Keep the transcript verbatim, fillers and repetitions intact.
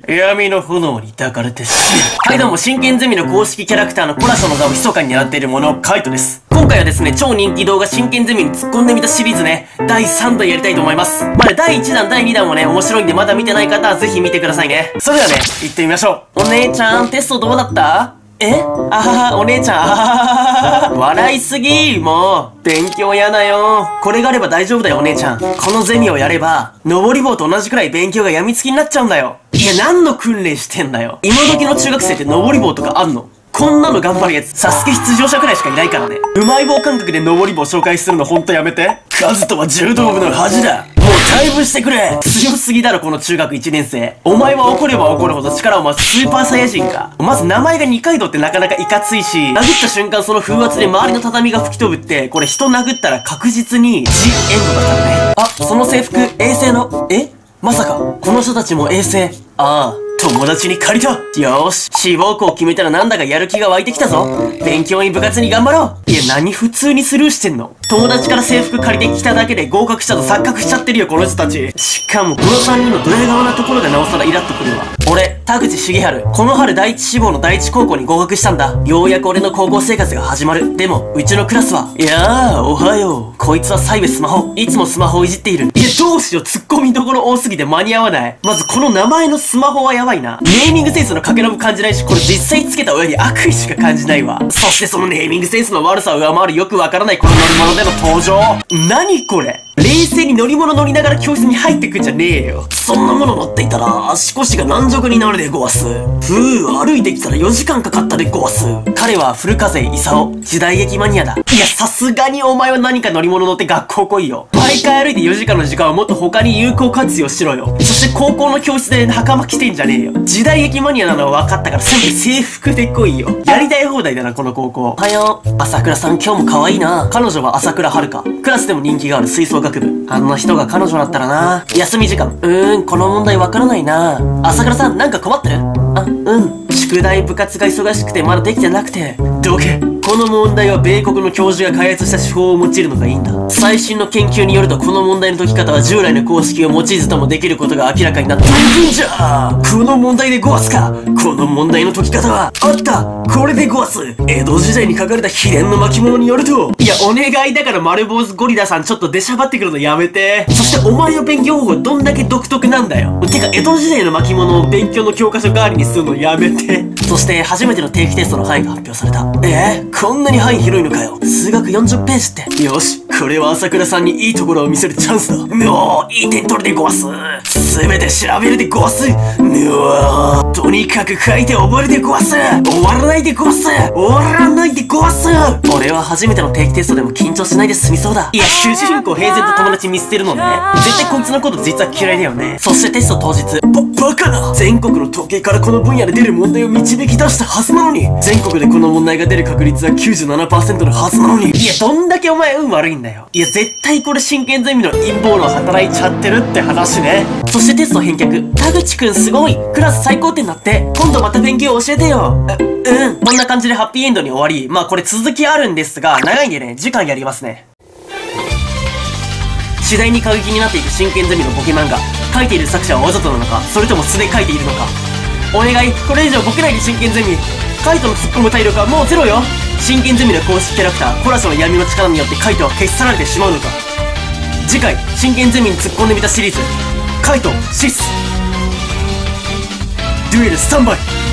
闇の炎に抱かれて死ぬ。はいどうも、真剣ゼミの公式キャラクターのコラショの座を密かに狙っている者、カイトです。今回はですね、超人気動画真剣ゼミに突っ込んでみたシリーズね、だいさんだんやりたいと思います。まだだいいちだん、だいにだんもね、面白いんでまだ見てない方はぜひ見てくださいね。それではね、行ってみましょう。お姉ちゃん、テストどうだった？え？あはは、お姉ちゃん、あははは。笑いすぎ、もう。勉強やだよ。これがあれば大丈夫だよ、お姉ちゃん。このゼミをやれば、登り棒と同じくらい勉強が病みつきになっちゃうんだよ。いや、何の訓練してんだよ。今時の中学生って登り棒とかあんの？こんなの頑張るやつ、サスケ出場者くらいしかいないからね。うまい棒感覚で登り棒紹介するのほんとやめて。カズとは柔道部の恥だ。もう退部してくれ。強すぎだろ、この中学いちねん生。お前は怒れば怒るほど力を増すスーパーサイヤ人か。まず名前が二階堂ってなかなかいかついし、殴った瞬間その風圧で周りの畳が吹き飛ぶって、これ人殴ったら確実にジ・エンドだからね。あ、その制服、衛星の、え？まさか、この人たちも衛星。ああ。友達に借りた。よーし。志望校決めたらなんだかやる気が湧いてきたぞ。勉強に部活に頑張ろう。いや、何普通にスルーしてんの？友達から制服借りてきただけで合格したと錯覚しちゃってるよ、この人たち。しかも、このさんにんのドヤ顔なところがなおさらイラっとくるわ。俺、田口重治。この春第一志望の第一高校に合格したんだ。ようやく俺の高校生活が始まる。でも、うちのクラスは。いやー、おはよう。こいつはサイベスマホ。いつもスマホをいじっている。いや、どうしよう。突っ込みどころ多すぎて間に合わない。まず、この名前のスマホはやばいな。ネーミングセンスのかけらも感じないし、これ実際つけた親に悪意しか感じないわ。そしてそのネーミングセンスの悪さを上回るよくわからないこの乗り物での登場。何これ？冷静に乗り物乗りながら教室に入ってくんじゃねえよ。そんなもの乗っていたら足腰が軟弱になるでごわす。ふぅ、歩いてきたらよじかんかかったでごわす。彼は古風勲、時代劇マニアだ。いや、さすがにお前は何か乗り物乗って学校来いよ。毎回歩いてよじかんの時間はもっと他に有効活用しろよ。そして高校の教室で袴着てんじゃねえよ。時代劇マニアなのは分かったからせめて制服で来いよ。やりたい放題だな、この高校。おはよう。朝倉さん今日も可愛いな。彼女は朝倉遥香。クラスでも人気がある吹奏楽部。あんな人が彼女だったらな。休み時間。うーん、この問題わからないな。朝倉さん、なんか困ってる？あ、うん。宿題部活が忙しくてまだできてなくて。どけ。この問題は米国の教授が開発した手法を用いるのがいいんだ。最新の研究によるとこの問題の解き方は従来の公式を用いずともできることが明らかになっているんじゃ。この問題でごわすか。この問題の解き方はあった。これでごわす。江戸時代に書かれた秘伝の巻物によると。いや、お願いだから丸坊主ゴリラさんちょっと出しゃばってくるのやめて。そしてお前の勉強方法どんだけ独特なんだよ。てか江戸時代の巻物を勉強の教科書代わりにするのやめて。そして初めての定期テストの範囲が発表された。えー、こんなに範囲広いのかよ。数学よんじゅっページって。よし、これは朝倉さんにいいところを見せるチャンスだ。うおー、いい点取るでごわす。すべて調べるでごわす。うおー、とにかく書いて覚えるでごわす。終わらないでごわす。終わらないでごわす。俺は初めての定期テストでも緊張しないで済みそうだ。いや、主人公平然と友達見捨てるのね。絶対こいつのこと実は嫌いだよね。そしてテスト当日。ば、バカな。全国の統計からこの分野で出る問題を導き出したはずなのに。全国でこの問題が出る確率は きゅうじゅうななパーセント のはずなのに。いや、どんだけお前運悪いんだよ。いや、絶対これ真剣ゼミの陰謀論働いちゃってるって話ね。そしてテスト返却。田口くんすごい。クラス最高点だって。今度また勉強教えてよ。う、うん。こんな感じでハッピーエンドに終わり。まあこれ続きあるんですが、長いんでね、次回やりますね。次第に過激になっていく真剣ゼミのボケ漫画。書いている作者はわざとなのか、それとも素で書いているのか。お願い、これ以上ボケないで真剣ゼミ。カイトの突っ込む体力はもうゼロよ。真剣ゼミの公式キャラクターコラショの闇の力によってカイトは消し去られてしまうのか。次回真剣ゼミに突っ込んでみたシリーズ、カイトシスデュエルスタンバイ。